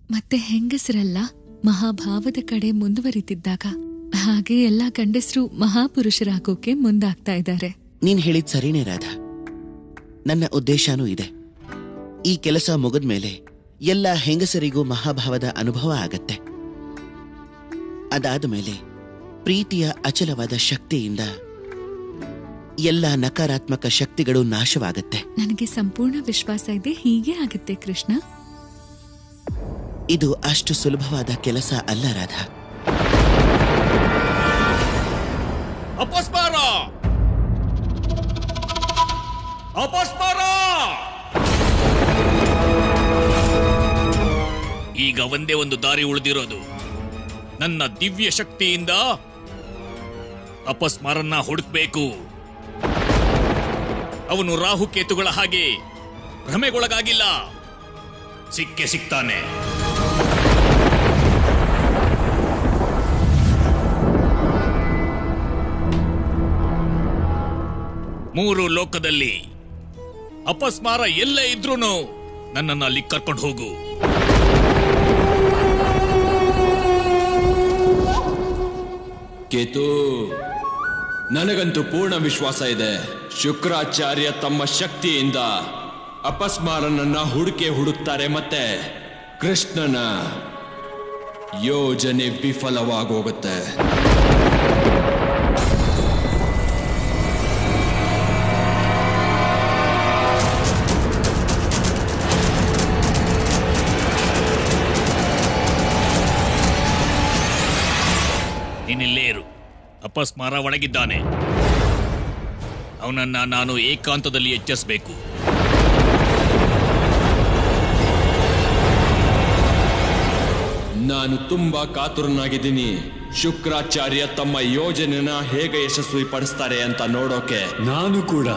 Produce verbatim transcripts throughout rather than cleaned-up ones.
ಮತ್ತೆ ಹೆಂಗಸರೆಲ್ಲ ಮಹಾಭಾವದ ಕಡೆ ಮುಂದುವರಿತಿದ್ದಾಗ ಹಾಗೆ ಎಲ್ಲ ಗಂಡಸರು ಮಹಾಪುರುಷರಾಗೋಕೆ ಮುಂದಾಗ್ತಾ ಇದ್ದಾರೆ. ನೀನ್ ಹೇಳಿದ್ ಸರಿನೇ ರಾಧಾ. ನನ್ನ ಉದ್ದೇಶನೂ ಇದೆ. ಈ ಕೆಲಸ ಮುಗಿದ್ಮೇಲೆ ಎಲ್ಲ ಹೆಂಗಸರಿಗೂ ಮಹಾಭಾವದ ಅನುಭವ ಆಗತ್ತೆ. ಅದಾದ ಮೇಲೆ ಪ್ರೀತಿಯ ಅಚಲವಾದ ಶಕ್ತಿಯಿಂದ ಎಲ್ಲ ನಕಾರಾತ್ಮಕ ಶಕ್ತಿಗಳು ನಾಶವಾಗತ್ತೆ. ನನಗೆ ಸಂಪೂರ್ಣ ವಿಶ್ವಾಸ ಇದೆ ಹೀಗೆ ಆಗುತ್ತೆ ಕೃಷ್ಣ. ಇದು ಅಷ್ಟು ಸುಲಭವಾದ ಕೆಲಸ ಅಲ್ಲ ರಾಧಾ. ಅಪಸ್ಮಾರ ಅಪಸ್ಮಾರ ಈಗ ಒಂದೇ ಒಂದು ದಾರಿ ಉಳಿದಿರೋದು. ನನ್ನ ದಿವ್ಯ ಶಕ್ತಿಯಿಂದ ಅಪಸ್ಮಾರನ್ನ ಹುಡುಕ್ಬೇಕು. ಅವನು ರಾಹುಕೇತುಗಳ ಹಾಗೆ ಭ್ರಮೆಗೊಳಗಾಗಿಲ್ಲ. ಸಿಕ್ಕೆ ಸಿಕ್ತಾನೆ. ಮೂರು ಲೋಕದಲ್ಲಿ ಅಪಸ್ಮಾರ ಎಲ್ಲೇ ಇದ್ರೂನು ನನ್ನನ್ನು ಅಲ್ಲಿ ಕರ್ಕೊಂಡು ಹೋಗು. ಕೇತು, ನನಗಂತೂ ಪೂರ್ಣ ವಿಶ್ವಾಸ ಇದೆ. ಶುಕ್ರಾಚಾರ್ಯ ತಮ್ಮ ಶಕ್ತಿಯಿಂದ ಅಪಸ್ಮಾರನನ್ನ ಹುಡುಕೆ ಹುಡುಕ್ತಾರೆ. ಮತ್ತೆ ಕೃಷ್ಣನ ಯೋಜನೆ ವಿಫಲವಾಗೋಗುತ್ತೆ. ನೀನಿಲ್ಲೇರು. ಅಪಸ್ಮಾರ ಒಳಗಿದ್ದಾನೆ. ಅವನನ್ನ ನಾನು ಏಕಾಂತದಲ್ಲಿ ಎಚ್ಚರಿಸಬೇಕು. ನಾನು ತುಂಬಾ ಕಾತುರನಾಗಿದ್ದೀನಿ. ಶುಕ್ರಾಚಾರ್ಯ ತಮ್ಮ ಯೋಜನೆನ ಹೇಗೆ ಯಶಸ್ವಿ ಪಡಿಸ್ತಾರೆ ಅಂತ ನೋಡೋಕೆ. ನಾನು ಕೂಡ.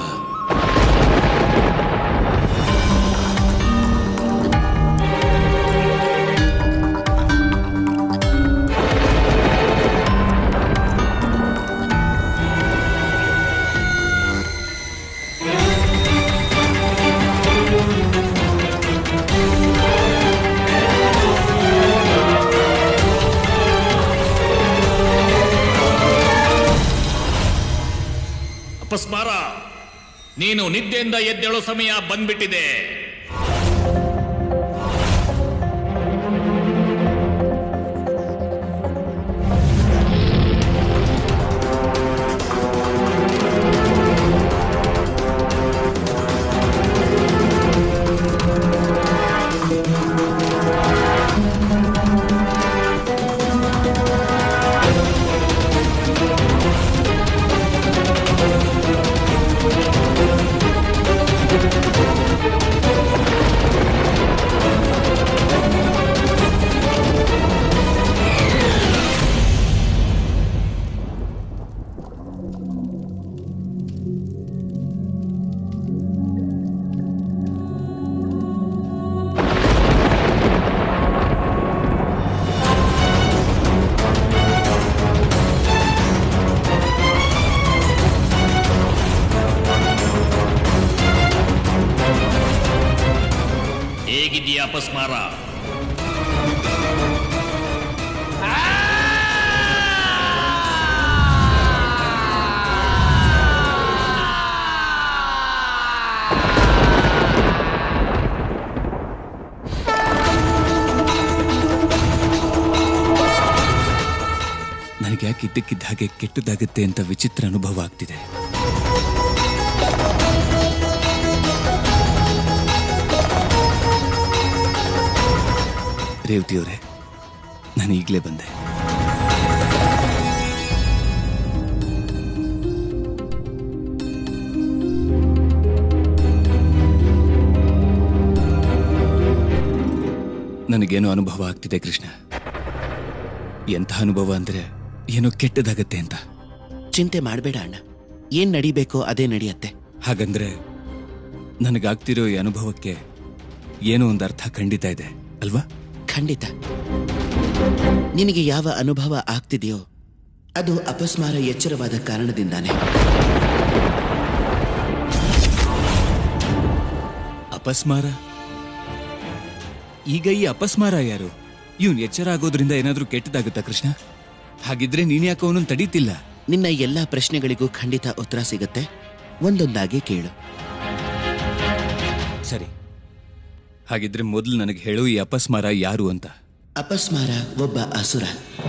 ಅಪಸ್ಮಾರ, ನೀನು ನಿದ್ದೆಯಿಂದ ಎದ್ದೇಳೋ ಸಮಯ ಬಂದ್ಬಿಟ್ಟಿದೆ. ಹೇಗಿದೆಯಾ ಅಪಸ್ಮಾರ? ನನಗೆ ಯಾಕೆ ಇದ್ದಕ್ಕಿದ್ದ ಹಾಗೆ ಕೆಟ್ಟದಾಗುತ್ತೆ ಅಂತ ವಿಚಿತ್ರ ಅನುಭವ ಆಗ್ತಿದೆ. ರೇವತಿಯವರೇ, ನಾನು ಈಗಲೇ ಬಂದೆ. ನನಗೇನೋ ಅನುಭವ ಆಗ್ತಿದೆ ಕೃಷ್ಣ. ಎಂಥ ಅನುಭವ ಅಂದ್ರೆ ಏನೋ ಕೆಟ್ಟದಾಗತ್ತೆ ಅಂತ. ಚಿಂತೆ ಮಾಡಬೇಡ ಅಣ್ಣ, ಏನ್ ನಡಿಬೇಕೋ ಅದೇ ನಡೆಯತ್ತೆ. ಹಾಗಂದ್ರೆ ನನಗಾಗ್ತಿರೋ ಈ ಅನುಭವಕ್ಕೆ ಏನೋ ಒಂದು ಅರ್ಥ ಖಂಡಿತ ಇದೆ ಅಲ್ವಾ? ಖಂಡಿತ. ನಿನಗೆ ಯಾವ ಅನುಭವ ಆಗ್ತಿದೆಯೋ ಅದು ಅಪಸ್ಮಾರ ಎಚ್ಚರವಾದ ಕಾರಣದಿಂದಾನೆ. ಅಪಸ್ಮಾರ ಈಗ ಈ ಅಪಸ್ಮಾರ ಯಾರು? ಇವನ್ ಎಚ್ಚರ ಆಗೋದ್ರಿಂದ ಏನಾದ್ರೂ ಕೆಟ್ಟದಾಗುತ್ತಾ ಕೃಷ್ಣ? ಹಾಗಿದ್ರೆ ನೀನ್ಯಾಕೆ ಅವನನ್ನು ತಡೀತಿಲ್ಲ? ನಿನ್ನ ಎಲ್ಲಾ ಪ್ರಶ್ನೆಗಳಿಗೂ ಖಂಡಿತ ಉತ್ತರ ಸಿಗುತ್ತೆ. ಒಂದೊಂದಾಗಿ ಕೇಳು. ಸರಿ, ಹಾಗಿದ್ರೆ ಮೊದಲು ನನಗೆ ಹೇಳು, ಈ ಅಪಸ್ಮಾರ ಯಾರು ಅಂತ. ಅಪಸ್ಮಾರ ಒಬ್ಬ ಅಸುರ.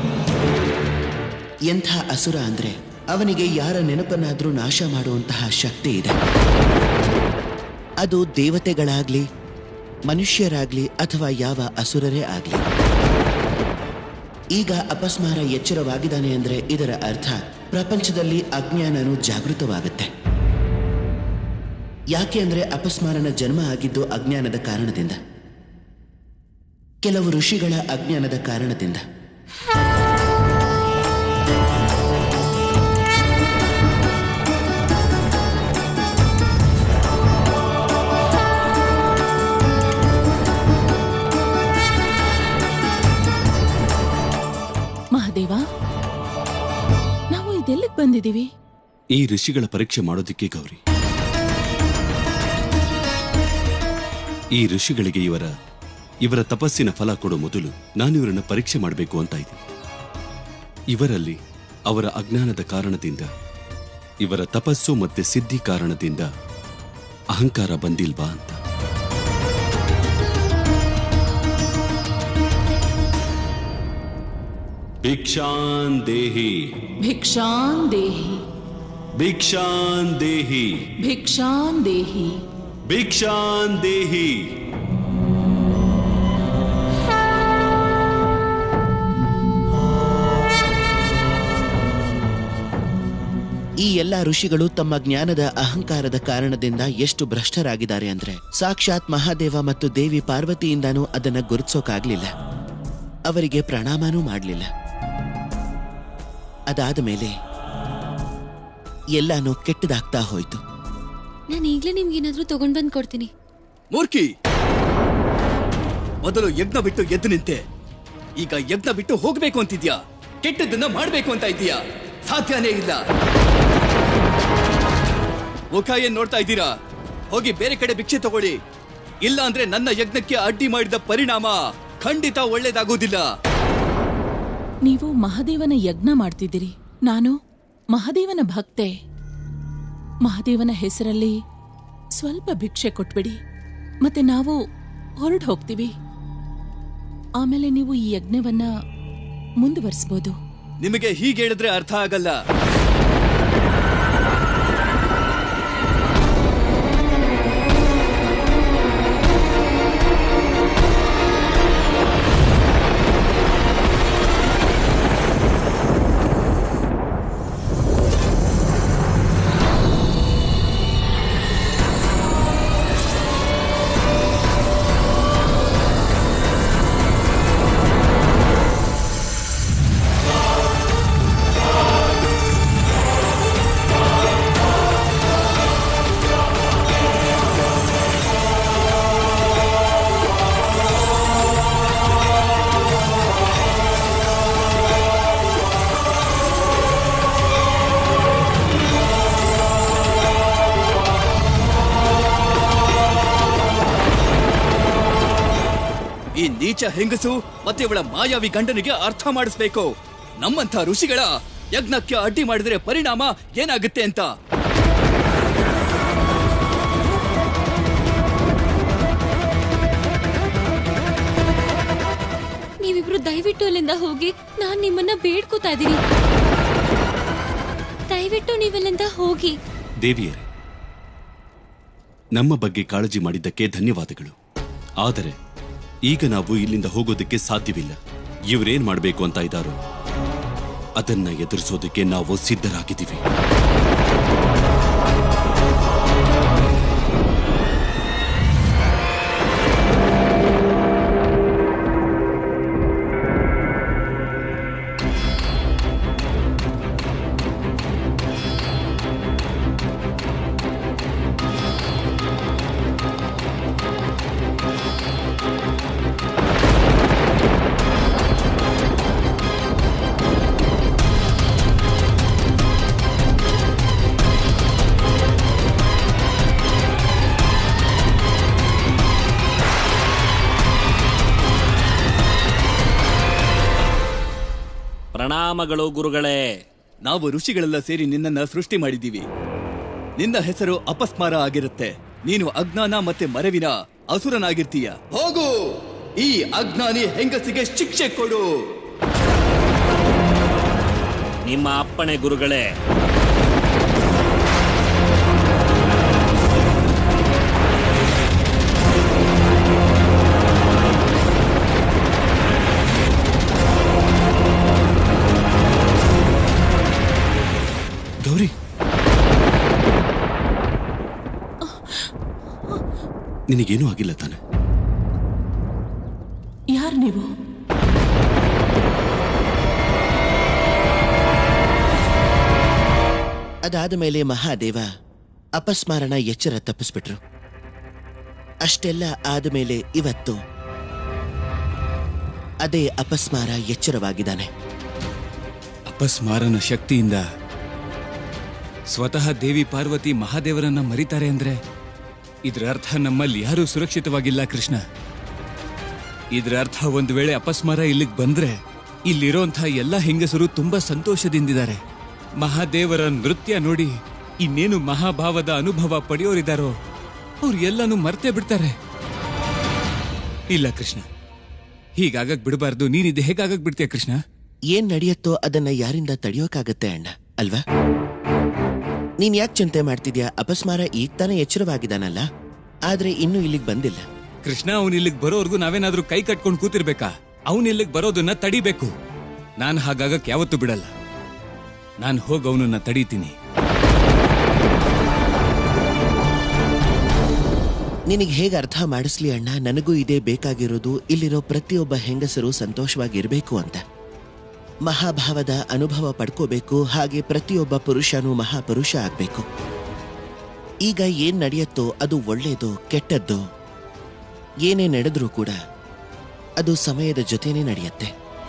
ಎಂಥ ಅಸುರ ಅಂದ್ರೆ ಅವನಿಗೆ ಯಾರ ನೆನಪನ್ನಾದ್ರೂ ನಾಶ ಮಾಡುವಂತಹ ಶಕ್ತಿ ಇದೆ. ಅದು ದೇವತೆಗಳಾಗ್ಲಿ, ಮನುಷ್ಯರಾಗ್ಲಿ, ಅಥವಾ ಯಾವ ಅಸುರರೇ ಆಗ್ಲಿ. ಈಗ ಅಪಸ್ಮಾರ ಎಚ್ಚರವಾಗಿದ್ದಾನೆ ಅಂದ್ರೆ ಇದರ ಅರ್ಥ ಪ್ರಪಂಚದಲ್ಲಿ ಅಜ್ಞಾನನು ಜಾಗೃತವಾಗುತ್ತೆ. ಯಾಕೆ ಅಂದ್ರೆ ಅಪಸ್ಮಾರನ ಜನ್ಮ ಆಗಿದ್ದು ಅಜ್ಞಾನದ ಕಾರಣದಿಂದ, ಕೆಲವು ಋಷಿಗಳ ಅಜ್ಞಾನದ ಕಾರಣದಿಂದ. ಮಹಾದೇವ, ನಾವು ಇದೆಲ್ಲಿಗೆ ಬಂದಿದ್ದೀವಿ? ಈ ಋಷಿಗಳ ಪರೀಕ್ಷೆ ಮಾಡೋದಿಕ್ಕೆ ಗೌರಿ. ಈ ಋಷಿಗಳಿಗೆ ಇವರ ಇವರ ತಪಸ್ಸಿನ ಫಲ ಕೊಡೋ ಮೊದಲು ನಾನು ಇವರನ್ನು ಪರೀಕ್ಷೆ ಮಾಡಬೇಕು ಅಂತ ಇದ್ದೀನಿ. ಇವರಲ್ಲಿ ಅವರ ಅಜ್ಞಾನದ ಕಾರಣದಿಂದ, ಇವರ ತಪಸ್ಸು ಮತ್ತೆ ಸಿದ್ಧಿ ಕಾರಣದಿಂದ ಅಹಂಕಾರ ಬಂದಿಲ್ವಾ ಅಂತ. ಭಿಕ್ಷಾನ್ ದೇಹಿ ಭಿಕ್ಷಾನ್ ದೇಹಿ ಭಿಕ್ಷಾನ್ ದೇಹಿ ಭಿಕ್ಷಾನ್ ದೇಹಿ ಭಿಕ್ಷಾನ್ ದೇಹಿ. ಈ ಎಲ್ಲ ಋಷಿಗಳು ತಮ್ಮ ಜ್ಞಾನದ ಅಹಂಕಾರದ ಕಾರಣದಿಂದ ಎಷ್ಟು ಭ್ರಷ್ಟರಾಗಿದ್ದಾರೆ ಅಂದ್ರೆ ಸಾಕ್ಷಾತ್ ಮಹಾದೇವ ಮತ್ತು ದೇವಿ ಪಾರ್ವತಿಯಿಂದಾನೂ ಅದನ್ನ ಗುರುತಿಸೋಕಾಗ್ಲಿಲ್ಲ. ಅವರಿಗೆ ಪ್ರಣಾಮನೂ ಮಾಡಲಿಲ್ಲ. ಅದಾದ ಮೇಲೆ ಎಲ್ಲಾನು ಕೆಟ್ಟದಾಗ್ತಾ ಹೋಯ್ತು. ನಾನು ಈಗಲೇ ನಿಮ್ಗೆ ಏನಾದ್ರೂ ತಗೊಂಡ್ ಬಂದ್ ಕೊಡ್ತೀನಿ. ಮೂರ್ಖಿ, ಮೊದಲು ಯಜ್ಞ ಬಿಟ್ಟು ಎದ್ದು ನಿಂತೆ, ಈಗ ಯಜ್ಞ ಬಿಟ್ಟು ಹೋಗ್ಬೇಕು ಅಂತಿದ್ಯಾ? ಕೆಟ್ಟದನ್ನ ಮಾಡ್ಬೇಕು ಅಂತ ಇದೀಯಾ? ಸಾಧ್ಯನೇ ಇಲ್ಲ. ಮುಖ ಏನ್ ನೋಡ್ತಾ ಇದ್ದೀರಾ? ಹೋಗಿ ಬೇರೆ ಕಡೆ ಭಿಕ್ಷೆ ತಗೊಳ್ಳಿ. ಇಲ್ಲ ಅಂದ್ರೆ ನನ್ನ ಯಜ್ಞಕ್ಕೆ ಅಡ್ಡಿ ಮಾಡಿದ ಪರಿಣಾಮ ಖಂಡಿತ ಒಳ್ಳೇದಾಗೋದಿಲ್ಲ. ನೀವು ಮಹಾದೇವನ ಯಜ್ಞ ಮಾಡ್ತಿದ್ದೀರಿ. ನಾನು ಮಹಾದೇವನ ಭಕ್ತೆ. ಮಹಾದೇವನ ಹೆಸರಲ್ಲಿ ಸ್ವಲ್ಪ ಭಿಕ್ಷೆ ಕೊಟ್ಬಿಡಿ, ಮತ್ತೆ ನಾವು ಹೊರಟು ಹೋಗ್ತೀವಿ. ಆಮೇಲೆ ನೀವು ಈ ಯಜ್ಞವನ್ನ ಮುಂದುವರಿಸಬಹುದು. ನಿಮಗೆ ಹೀಗೆ ಹೇಳಿದ್ರೆ ಅರ್ಥ ಆಗಲ್ಲ. ಈ ನೀಚ ಹೆಂಗಸು ಮತ್ತೆ ಇವಳ ಮಾಯಾವಿ ಗಂಡನಿಗೆ ಅರ್ಥ ಮಾಡಿಸ್ಬೇಕು, ನಮ್ಮಂಥ ಋಷಿಗಳ ಯಜ್ಞಕ್ಕೆ ಅಡ್ಡಿ ಮಾಡಿದ್ರೆ ಪರಿಣಾಮ ಏನಾಗುತ್ತೆ ಅಂತ. ನೀವಿಬ್ರು ದಯವಿಟ್ಟು ಅಲ್ಲಿಂದ ಹೋಗಿ, ನಾನ್ ನಿಮ್ಮನ್ನ ಬೇಡ್ಕೋತಾ ಇದೀನಿ. ದಯವಿಟ್ಟು ನೀವಲ್ಲಿಂದ ಹೋಗಿ. ದೇವಿಯರೇ, ನಮ್ಮ ಬಗ್ಗೆ ಕಾಳಜಿ ಮಾಡಿದ್ದಕ್ಕೆ ಧನ್ಯವಾದಗಳು. ಆದರೆ ಈಗ ನಾವು ಇಲ್ಲಿಂದ ಹೋಗೋದಕ್ಕೆ ಸಾಧ್ಯವಿಲ್ಲ. ಇವರೇನ್ ಮಾಡಬೇಕು ಅಂತ ಇದ್ದಾರೋ ಅದನ್ನ ಎದುರಿಸೋದಕ್ಕೆ ನಾವು ಸಿದ್ಧರಾಗಿದ್ದೀವಿ. ಪ್ರಣಾಮಗಳು ಗುರುಗಳೇ. ನಾವು ಋಷಿಗಳೆಲ್ಲ ಸೇರಿ ನಿನ್ನನ್ನ ಸೃಷ್ಟಿ ಮಾಡಿದ್ದೀವಿ. ನಿನ್ನ ಹೆಸರು ಅಪಸ್ಮಾರ ಆಗಿರುತ್ತೆ. ನೀನು ಅಜ್ಞಾನ ಮತ್ತೆ ಮರೆವಿನ ಅಸುರನಾಗಿರ್ತೀಯ. ಹೋಗು, ಈ ಅಜ್ಞಾನಿ ಹೆಂಗಸಿಗೆ ಶಿಕ್ಷೆ ಕೊಡು. ನಿಮ್ಮ ಅಪ್ಪಣೆ ಗುರುಗಳೇ. ಗೌರಿ, ನಿನಗೇನೂ ಆಗಿಲ್ಲ ತಾನೆ? ಯಾರು ನೀವು? ಅದಾದ ಮೇಲೆ ಮಹಾದೇವ ಅಪಸ್ಮಾರನ ಎಚ್ಚರ ತಪ್ಪಿಸ್ಬಿಟ್ರು. ಅಷ್ಟೆಲ್ಲ ಆದಮೇಲೆ ಇವತ್ತು ಅದೇ ಅಪಸ್ಮಾರ ಎಚ್ಚರವಾಗಿದ್ದಾನೆ. ಅಪಸ್ಮಾರನ ಶಕ್ತಿಯಿಂದ ಸ್ವತಃ ದೇವಿ ಪಾರ್ವತಿ ಮಹಾದೇವರನ್ನ ಮರಿತಾರೆ ಅಂದ್ರೆ ಇದ್ರ ಅರ್ಥ ನಮ್ಮಲ್ಲಿ ಯಾರೂ ಸುರಕ್ಷಿತವಾಗಿಲ್ಲ ಕೃಷ್ಣ. ಇದ್ರ ಅರ್ಥ ಒಂದು ವೇಳೆ ಅಪಸ್ಮಾರ ಇಲ್ಲಿಗೆ ಬಂದ್ರೆ ಇಲ್ಲಿರೋಂಥ ಎಲ್ಲ ಹೆಂಗಸರು ತುಂಬಾ ಸಂತೋಷದಿಂದಿದ್ದಾರೆ. ಮಹಾದೇವರ ನೃತ್ಯ ನೋಡಿ ಇನ್ನೇನು ಮಹಾಭಾವದ ಅನುಭವ ಪಡೆಯೋರಿದ್ದಾರೋ ಅವ್ರು ಎಲ್ಲಾನು ಮರ್ತೇ ಬಿಡ್ತಾರೆ. ಇಲ್ಲ ಕೃಷ್ಣ, ಹೀಗಾಗಕ್ ಬಿಡಬಾರ್ದು. ನೀನಿದೆ ಹೇಗಾಗಕ್ ಬಿಡ್ತೀಯ ಕೃಷ್ಣ? ಏನ್ ನಡೆಯುತ್ತೋ ಅದನ್ನ ಯಾರಿಂದ ತಡೆಯೋಕಾಗತ್ತೆ ಅಣ್ಣ, ಅಲ್ವಾ? ನೀನ್ ಯಾಕೆ ಚಿಂತೆ ಮಾಡ್ತಿದ್ಯಾ? ಅಪಸ್ಮಾರ ಈಗ ತಾನೇ ಎಚ್ಚರವಾಗಿದ್ದಾನಲ್ಲ, ಆದ್ರೆ ಇನ್ನೂ ಇಲ್ಲಿಗೆ ಬಂದಿಲ್ಲ. ಕೃಷ್ಣ, ಅವನ್ ಇಲ್ಲಿಗೆ ಬರೋರ್ಗು ನಾವೇನಾದ್ರೂ ಕೈ ಕಟ್ಕೊಂಡು ಕೂತಿರ್ಬೇಕಾ? ಅವನ್ ಇಲ್ಲಿಗೆ ಬರೋದನ್ನ ತಡಿಬೇಕು. ನಾನು ಹಾಗಾಗಕ್ ಯಾವತ್ತೂ ಬಿಡಲ್ಲ. ನಾನು ಹೋಗಿ ಅವನನ್ನ ತಡೀತೀನಿ. ನಿನಗೆ ಹೇಗೆ ಅರ್ಥ ಮಾಡಿಸ್ಲಿ ಅಣ್ಣ? ನನಗೂ ಇದೇ ಬೇಕಾಗಿರೋದು. ಇಲ್ಲಿರೋ ಪ್ರತಿಯೊಬ್ಬ ಹೆಂಗಸರು ಸಂತೋಷವಾಗಿರ್ಬೇಕು ಅಂತ, ಮಹಾಭಾವದ ಅನುಭವ ಪಡ್ಕೋಬೇಕು. ಹಾಗೆ ಪ್ರತಿಯೊಬ್ಬ ಪುರುಷನೂ ಮಹಾಪುರುಷ ಆಗ್ಬೇಕು. ಈಗ ಏನ್ ನಡೆಯುತ್ತೋ ಅದು ಒಳ್ಳೇದೋ ಕೆಟ್ಟದ್ದೋ ಏನೇ ನಡೆದ್ರೂ ಕೂಡ ಅದು ಸಮಯದ ಜೊತೆನೇ ನಡೆಯುತ್ತೆ.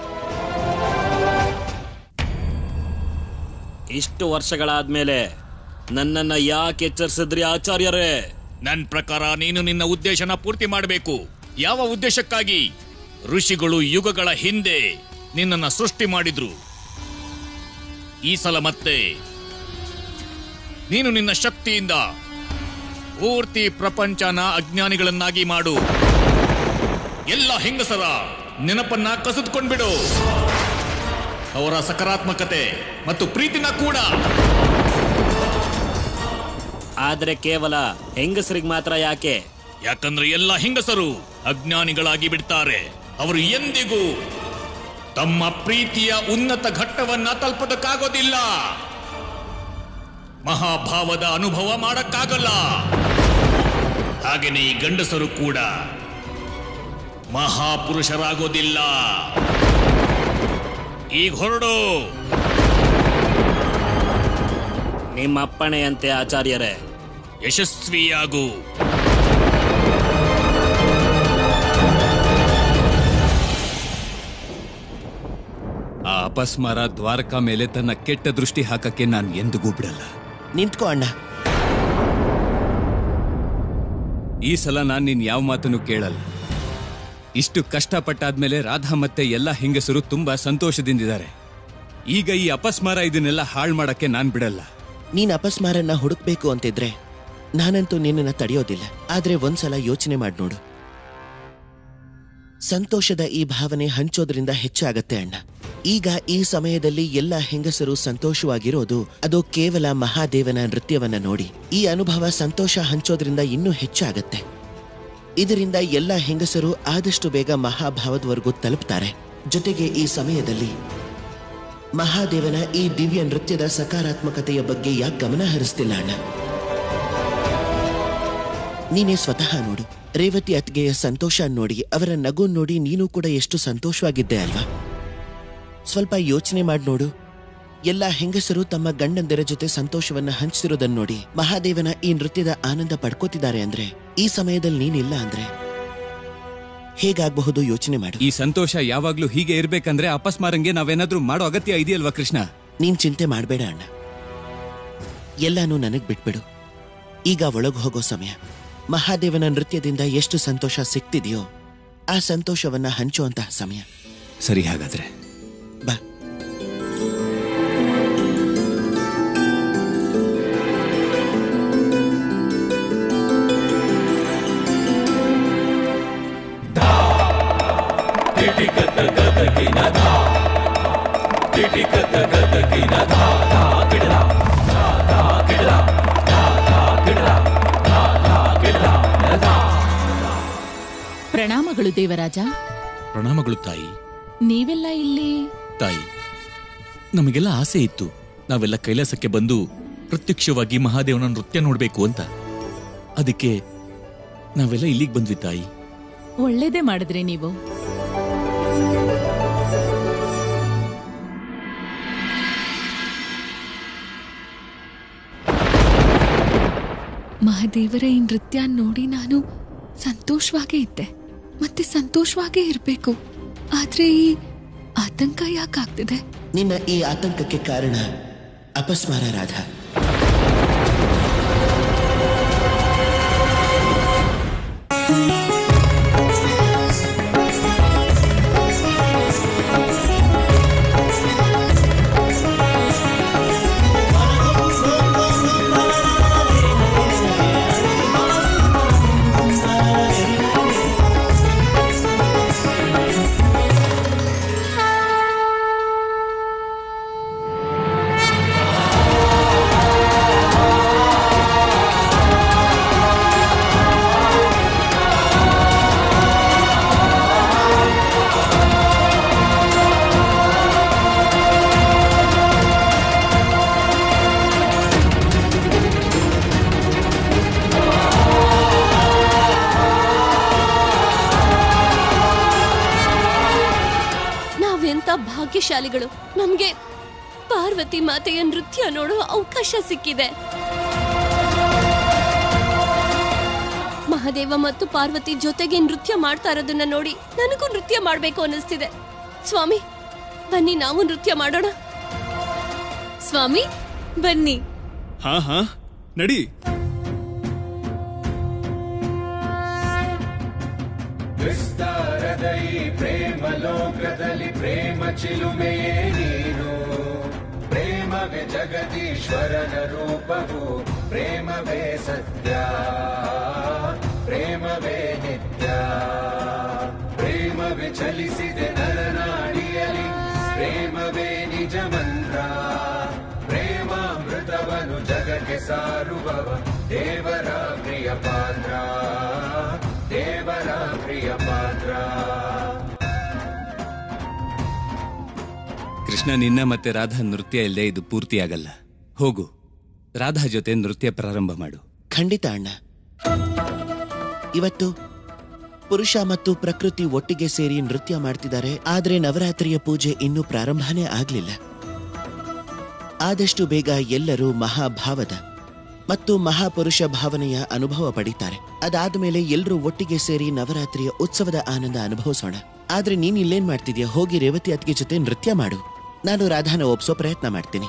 ಇಷ್ಟು ವರ್ಷಗಳಾದ್ಮೇಲೆ ನನ್ನನ್ನ ಯಾಕೆ ಎಚ್ಚರಿಸಿದ್ರಿ ಆಚಾರ್ಯರೇ? ನನ್ನ ಪ್ರಕಾರ ನೀನು ನಿನ್ನ ಉದ್ದೇಶನ ಪೂರ್ತಿ ಮಾಡಬೇಕು. ಯಾವ ಉದ್ದೇಶಕ್ಕಾಗಿ? ಋಷಿಗಳು ಯುಗಗಳ ಹಿಂದೆ ನಿನ್ನನ್ನ ಸೃಷ್ಟಿ ಮಾಡಿದ್ರು. ಈ ಸಲ ಮತ್ತೆ ನೀನು ನಿನ್ನ ಶಕ್ತಿಯಿಂದ ಪೂರ್ತಿ ಪ್ರಪಂಚನ ಅಜ್ಞಾನಿಗಳನ್ನಾಗಿ ಮಾಡು. ಎಲ್ಲ ಹೆಂಗಸರ ನೆನಪನ್ನ ಕಸಿದುಕೊಂಡ್ಬಿಡು. ಅವರ ಸಕಾರಾತ್ಮಕತೆ ಮತ್ತು ಪ್ರೀತಿನ ಕೂಡ. ಆದ್ರೆ ಕೇವಲ ಹೆಂಗಸರಿಗೆ ಮಾತ್ರ ಯಾಕೆ? ಯಾಕಂದ್ರೆ ಎಲ್ಲ ಹೆಂಗಸರು ಅಜ್ಞಾನಿಗಳಾಗಿ ಬಿಡ್ತಾರೆ. ಅವರು ಎಂದಿಗೂ ತಮ್ಮ ಪ್ರೀತಿಯ ಉನ್ನತ ಘಟ್ಟವನ್ನ ತಲುಪೋದಕ್ಕಾಗೋದಿಲ್ಲ. ಮಹಾಭಾವದ ಅನುಭವ ಮಾಡಕ್ಕಾಗಲ್ಲ. ಹಾಗೇನೆ ಈ ಗಂಡಸರು ಕೂಡ ಮಹಾಪುರುಷರಾಗೋದಿಲ್ಲ. ಈಗ ಹೊರಡು. ನಿಮ್ಮ ಅಪ್ಪಣೆಯಂತೆ ಆಚಾರ್ಯರೇ. ಯಶಸ್ವಿಯಾಗು. ಆ ಅಪಸ್ಮಾರ ದ್ವಾರಕಾ ಮೇಲೆ ತನ್ನ ಕೆಟ್ಟ ದೃಷ್ಟಿ ಹಾಕಕ್ಕೆ ನಾನು ಎಂದಿಗೂ ಬಿಡಲ್ಲ. ನಿಂತ್ಕೋ ಅಣ್ಣ. ಈ ಸಲ ನಾನು ನಿನ್ ಯಾವ ಮಾತನ್ನು ಕೇಳಲ್ಲ. ಇಷ್ಟು ಕಷ್ಟಪಟ್ಟಾದ್ಮೇಲೆ ರಾಧಾ ಮತ್ತೆ ಎಲ್ಲ ಹೆಂಗಸರು ತುಂಬಾ ಸಂತೋಷದಿಂದಿದ್ದಾರೆ. ಈಗ ಈ ಅಪಸ್ಮಾರ ಇದನ್ನೆಲ್ಲ ಹಾಳು ಮಾಡಕ್ಕೆ ನಾನ್ ಬಿಡಲ್ಲ. ನೀನ್ ಅಪಸ್ಮಾರನ್ನ ಹುಡುಕ್ಬೇಕು ಅಂತಿದ್ರೆ ನಾನಂತೂ ನಿನ್ನನ್ನ ತಡೆಯೋದಿಲ್ಲ. ಆದ್ರೆ ಒಂದ್ಸಲ ಯೋಚನೆ ಮಾಡಿ ನೋಡು. ಸಂತೋಷದ ಈ ಭಾವನೆ ಹಂಚೋದ್ರಿಂದ ಹೆಚ್ಚಾಗತ್ತೆ ಅಣ್ಣ. ಈಗ ಈ ಸಮಯದಲ್ಲಿ ಎಲ್ಲ ಹೆಂಗಸರು ಸಂತೋಷವಾಗಿರೋದು ಅದು ಕೇವಲ ಮಹಾದೇವನ ನೃತ್ಯವನ್ನ ನೋಡಿ. ಈ ಅನುಭವ ಸಂತೋಷ ಹಂಚೋದ್ರಿಂದ ಇನ್ನೂ ಹೆಚ್ಚಾಗತ್ತೆ. ಇದರಿಂದ ಎಲ್ಲ ಹೆಂಗಸರು ಆದಷ್ಟು ಬೇಗ ಮಹಾಭಾವದವರೆಗೂ ತಲುಪ್ತಾರೆ. ಜೊತೆಗೆ ಈ ಸಮಯದಲ್ಲಿ ಮಹಾದೇವನ ಈ ದಿವ್ಯ ನೃತ್ಯದ ಸಕಾರಾತ್ಮಕತೆಯ ಬಗ್ಗೆ ಯಾಕೆ ಗಮನ ಹರಿಸ್ತಿಲ್ಲ ಅಣ್ಣ? ನೀನೇ ಸ್ವತಃ ನೋಡು. ರೇವತಿ ಅತ್ಗೆಯ ಸಂತೋಷ ನೋಡಿ, ಅವರ ನಗು ನೋಡಿ ನೀನು ಕೂಡ ಎಷ್ಟು ಸಂತೋಷವಾಗಿದ್ದೆ ಅಲ್ವಾ? ಸ್ವಲ್ಪ ಯೋಚನೆ ಮಾಡಿ ನೋಡು. ಎಲ್ಲ ಹೆಂಗಸರು ತಮ್ಮ ಗಂಡಂದಿರ ಜೊತೆ ಸಂತೋಷವನ್ನ ಹಂಚಿರೋದನ್ನ ನೋಡಿ ಮಹಾದೇವನ ಈ ನೃತ್ಯದ ಆನಂದ ಪಡ್ಕೋತಿದ್ದಾರೆ ಅಂದ್ರೆ ಈ ಸಮಯದಲ್ಲಿ ನೀನಿಲ್ಲ ಅಂದ್ರೆ ಹೇಗಾಗಬಹುದು? ಯೋಚನೆ ಮಾಡು. ಈ ಸಂತೋಷ ಯಾವಾಗ್ಲೂ ಹೀಗೆ ಇರ್ಬೇಕಂದ್ರೆ ಅಪಸ್ಮಾರಂಗೆ ನಾವೇನಾದ್ರೂ ಮಾಡೋ ಅಗತ್ಯ ಇದೆಯಲ್ವಾ ಕೃಷ್ಣ? ನೀನ್ ಚಿಂತೆ ಮಾಡಬೇಡ ಅಣ್ಣ. ಎಲ್ಲಾನು ನನಗ್ ಬಿಟ್ಬಿಡು. ಈಗ ಒಳಗ್ ಹೋಗೋ ಸಮಯ. ಮಹಾದೇವನ ನೃತ್ಯದಿಂದ ಎಷ್ಟು ಸಂತೋಷ ಸಿಕ್ತಿದೆಯೋ ಆ ಸಂತೋಷವನ್ನ ಹಂಚುವಂತಹ ಸಮಯ. ಸರಿ, ಹಾಗಾದ್ರೆ ಬಾ. ಪ್ರಣಾಮಗಳು ದೇವರಾಜ. ಪ್ರಣಾಮಗಳು ತಾಯಿ. ನೀವೆಲ್ಲ ಇಲ್ಲಿ? ತಾಯಿ, ನಮಗೆಲ್ಲ ಆಸೆ ಇತ್ತು, ನಾವೆಲ್ಲ ಕೈಲಾಸಕ್ಕೆ ಬಂದು ಪ್ರತ್ಯಕ್ಷವಾಗಿ ಮಹಾದೇವನ ನೃತ್ಯ ನೋಡ್ಬೇಕು ಅಂತ. ಅದಕ್ಕೆ ನಾವೆಲ್ಲ ಇಲ್ಲಿಗೆ ಬಂದ್ವಿ ತಾಯಿ. ಒಳ್ಳೇದೇ ಮಾಡಿದ್ರಿ ನೀವು. ಮಹಾದೇವರ ಈ ನೃತ್ಯ ನೋಡಿ ನಾನು ಸಂತೋಷವಾಗೇ ಇದ್ದೆ, ಮತ್ತೆ ಸಂತೋಷವಾಗೇ ಇರಬೇಕು. ಆದ್ರೆ ಈ ಆತಂಕ ಯಾಕಾಗ್ತಿದೆ? ನಿನ್ನ ಈ ಆತಂಕಕ್ಕೆ ಕಾರಣ ಅಪಸ್ಮಾರ ರಾಧಾ. ಭಾಗ್ಯಶಾಲಿಗಳು, ನಮ್ಗೆ ಪಾರ್ವತಿ ಮಾತೆಯ ನೃತ್ಯ ನೋಡುವ ಅವಕಾಶ ಸಿಕ್ಕಿದೆ. ಮಹಾದೇವ ಮತ್ತು ಪಾರ್ವತಿ ಜೊತೆಗೆ ನೃತ್ಯ ಮಾಡ್ತಾ ಇರೋದನ್ನ ನೋಡಿ ನನಗೂ ನೃತ್ಯ ಮಾಡ್ಬೇಕು ಅನ್ನಿಸ್ತಿದೆ. ಸ್ವಾಮಿ, ಬನ್ನಿ ನಾವು ನೃತ್ಯ ಮಾಡೋಣ. ಸ್ವಾಮಿ ಬನ್ನಿ. ಹಾ ಹಾ ನಡಿ. ವಿಸ್ತಾರದ ಈ ಪ್ರೇಮ ಲೋಕದಲ್ಲಿ ಪ್ರೇಮ ಚಿಲುಮೆಯೇ ನೀನು. ಪ್ರೇಮವೇ ಜಗದೀಶ್ವರನ ರೂಪವು, ಪ್ರೇಮವೇ ಸತ್ಯ, ಪ್ರೇಮವೇ ನಿತ್ಯ. ಪ್ರೇಮವೇ ಚಲಿಸಿದೆ ನರನಾಡಿಯಲಿ, ಪ್ರೇಮವೇ ನಿಜ ಮಂತ್ರ. ಪ್ರೇಮಾಮೃತವನು ಜಗಕ್ಕೆ ಸಾರುವವ ದೇವರ ಪ್ರಿಯ ಪಾತ್ರ, ದೇವರ ಪ್ರಿಯ ಪಾತ್ರ. ಕೃಷ್ಣ, ನಿನ್ನ ಮತ್ತೆ ರಾಧಾ ನೃತ್ಯ ಇಲ್ಲದೆ ಇದು ಪೂರ್ತಿಯಾಗಲ್ಲ. ಹೋಗು, ರಾಧಾ ಜೊತೆ ನೃತ್ಯ ಪ್ರಾರಂಭ ಮಾಡು. ಖಂಡಿತ ಅಣ್ಣ. ಇವತ್ತು ಪುರುಷ ಮತ್ತು ಪ್ರಕೃತಿ ಒಟ್ಟಿಗೆ ಸೇರಿ ನೃತ್ಯ ಮಾಡ್ತಿದ್ದಾರೆ. ಆದ್ರೆ ನವರಾತ್ರಿಯ ಪೂಜೆ ಇನ್ನೂ ಪ್ರಾರಂಭನೇ ಆಗ್ಲಿಲ್ಲ. ಆದಷ್ಟು ಬೇಗ ಎಲ್ಲರೂ ಮಹಾಭಾವದ ಮತ್ತು ಮಹಾಪುರುಷ ಭಾವನೆಯ ಅನುಭವ ಪಡೀತಾರೆ. ಅದಾದ ಮೇಲೆ ಎಲ್ಲರೂ ಒಟ್ಟಿಗೆ ಸೇರಿ ನವರಾತ್ರಿಯ ಉತ್ಸವದ ಆನಂದ ಅನುಭವಿಸೋಣ. ಆದ್ರೆ ನೀನ್ ಇಲ್ಲೇನ್ ಮಾಡ್ತಿದ್ಯಾ? ಹೋಗಿ ರೇವತಿ ಅತ್ತಿಗೆ ಜೊತೆ ನೃತ್ಯ ಮಾಡು. ನಾನು ರಾಧಾನ ಒಪ್ಸೋ ಪ್ರಯತ್ನ ಮಾಡ್ತೀನಿ.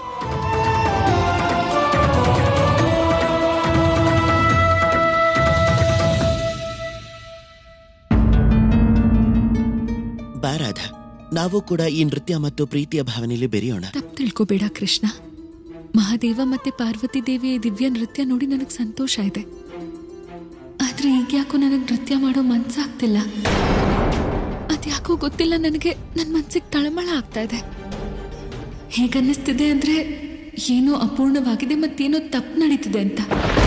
ಬಾ ರಾಧಾ, ನಾವು ಕೂಡ ಈ ನೃತ್ಯ ಮತ್ತು ಪ್ರೀತಿಯ ಭಾವನೆಯಲ್ಲಿ ಬೆರೆಯೋಣ. ತಪ್ಪು ತಿಳ್ಕೋಬೇಡ ಕೃಷ್ಣ. ಮಹಾದೇವ ಮತ್ತೆ ಪಾರ್ವತಿ ದೇವಿಯ ದಿವ್ಯ ನೃತ್ಯ ನೋಡಿ ನನಗೆ ಸಂತೋಷ ಇದೆ. ಆದ್ರೆ ಈಗ ಯಾಕೋ ನನಗೆ ನೃತ್ಯ ಮಾಡೋ ಮನ್ಸಾಗ್ತಿಲ್ಲ. ಅದ್ಯಾಕೋ ಗೊತ್ತಿಲ್ಲ, ನನಗೆ ನನ್ನ ಮನ್ಸಿಗೆ ತಳಮಳ ಆಗ್ತಾ ಇದೆ. ಹೇಗನ್ನಿಸ್ತಿದೆ ಅಂದ್ರೆ ಏನೋ ಅಪೂರ್ಣವಾಗಿದೆ, ಮತ್ತೇನೋ ತಪ್ಪು ನಡೀತಿದೆ ಅಂತ.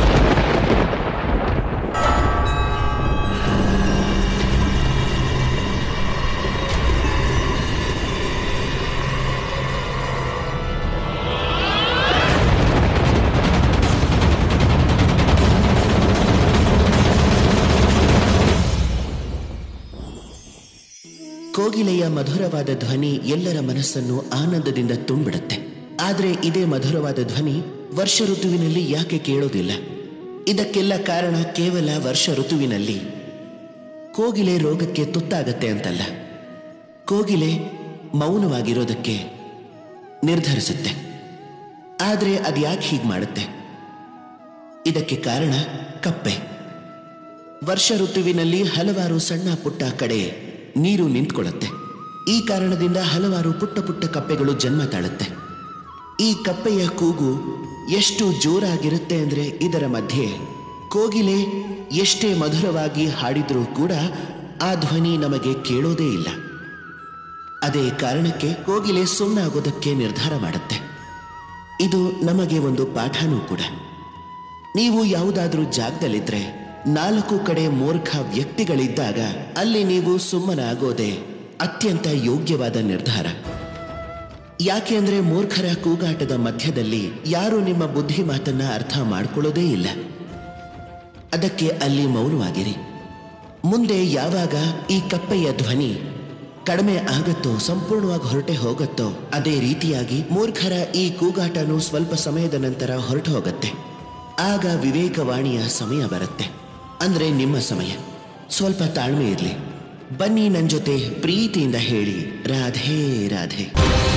ಕೋಗಿಲೆಯ ಮಧುರವಾದ ಧ್ವನಿ ಎಲ್ಲರ ಮನಸ್ಸನ್ನು ಆನಂದದಿಂದ ತುಂಬಿಡುತ್ತೆ. ಆದ್ರೆ ಇದೇ ಮಧುರವಾದ ಧ್ವನಿ ವರ್ಷ ಋತುವಿನಲ್ಲಿ ಯಾಕೆ ಕೇಳೋದಿಲ್ಲ? ಇದಕ್ಕೆಲ್ಲ ಕಾರಣ ಕೇವಲ ವರ್ಷ ಋತುವಿನಲ್ಲಿ ಕೋಗಿಲೆ ರೋಗಕ್ಕೆ ತುತ್ತಾಗತ್ತೆ ಅಂತಲ್ಲ, ಕೋಗಿಲೆ ಮೌನವಾಗಿರೋದಕ್ಕೆ ನಿರ್ಧರಿಸುತ್ತೆ. ಆದ್ರೆ ಅದ್ಯಾಕೆ ಹೀಗೆ ಮಾಡುತ್ತೆ? ಇದಕ್ಕೆ ಕಾರಣ ಕಪ್ಪೆ. ವರ್ಷ ಋತುವಿನಲ್ಲಿ ಹಲವಾರು ಸಣ್ಣ ಪುಟ್ಟ ಕಡೆ ನೀರು ನಿಂತ್ಕೊಳ್ಳುತ್ತೆ. ಈ ಕಾರಣದಿಂದ ಹಲವಾರು ಪುಟ್ಟ ಪುಟ್ಟ ಕಪ್ಪೆಗಳು ಜನ್ಮ ತಾಳುತ್ತೆ. ಈ ಕಪ್ಪೆಯ ಕೂಗು ಎಷ್ಟು ಜೋರಾಗಿರುತ್ತೆ ಅಂದ್ರೆ ಇದರ ಮಧ್ಯೆ ಕೋಗಿಲೆ ಎಷ್ಟೇ ಮಧುರವಾಗಿ ಹಾಡಿದ್ರೂ ಕೂಡ ಆ ಧ್ವನಿ ನಮಗೆ ಕೇಳೋದೇ ಇಲ್ಲ. ಅದೇ ಕಾರಣಕ್ಕೆ ಕೋಗಿಲೆ ಸುಮ್ಮನಾಗೋದಕ್ಕೆ ನಿರ್ಧಾರ ಮಾಡುತ್ತೆ. ಇದು ನಮಗೆ ಒಂದು ಪಾಠನೂ ಕೂಡ. ನೀವು ಯಾವುದಾದ್ರೂ ಜಾಗದಲ್ಲಿದ್ರೆ ನಾಲ್ಕು ಕಡೆ ಮೂರ್ಖ ವ್ಯಕ್ತಿಗಳಿದ್ದಾಗ ಅಲ್ಲಿ ನೀವು ಸುಮ್ಮನಾಗೋದೆ ಅತ್ಯಂತ ಯೋಗ್ಯವಾದ ನಿರ್ಧಾರ. ಯಾಕೆ ಅಂದ್ರೆ ಮೂರ್ಖರ ಕೂಗಾಟದ ಮಧ್ಯದಲ್ಲಿ ಯಾರು ನಿಮ್ಮ ಬುದ್ಧಿ ಮಾತನ್ನ ಅರ್ಥ ಮಾಡ್ಕೊಳ್ಳೋದೇ ಇಲ್ಲ. ಅದಕ್ಕೆ ಅಲ್ಲಿ ಮೌನವಾಗಿರಿ. ಮುಂದೆ ಯಾವಾಗ ಈ ಕಪ್ಪೆಯ ಧ್ವನಿ ಕಡಿಮೆ ಆಗತ್ತೋ, ಸಂಪೂರ್ಣವಾಗಿ ಹೊರಟೆ ಹೋಗುತ್ತೋ, ಅದೇ ರೀತಿಯಾಗಿ ಮೂರ್ಖರ ಈ ಕೂಗಾಟನೂ ಸ್ವಲ್ಪ ಸಮಯದ ನಂತರ ಹೊರಟು ಹೋಗುತ್ತೆ. ಆಗ ವಿವೇಕವಾಣಿಯ ಸಮಯ ಬರುತ್ತೆ, ಅಂದ್ರೆ ನಿಮ್ಮ ಸಮಯ. ಸ್ವಲ್ಪ ತಾಳ್ಮೆ ಇರಲಿ. ಬನ್ನಿ ನನ್ನ ಜೊತೆ ಪ್ರೀತಿಯಿಂದ ಹೇಳಿ ರಾಧೆ ರಾಧೆ.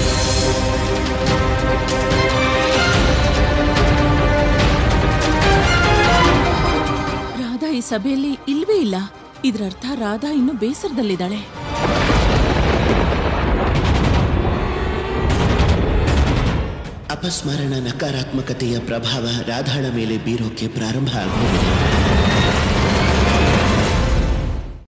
ರಾಧಾ ಈ ಸಭೆಯಲ್ಲಿ ಇಲ್ವೇ ಇಲ್ಲ. ಇದರರ್ಥ ರಾಧಾ ಇನ್ನು ಬೇಸರದಲ್ಲಿದ್ದಾಳೆ. ಅಪಸ್ಮರಣ ನಕಾರಾತ್ಮಕತೆಯ ಪ್ರಭಾವ ರಾಧಾಳ ಮೇಲೆ ಬೀರೋಕೆ ಪ್ರಾರಂಭ ಆಗುತ್ತದೆ.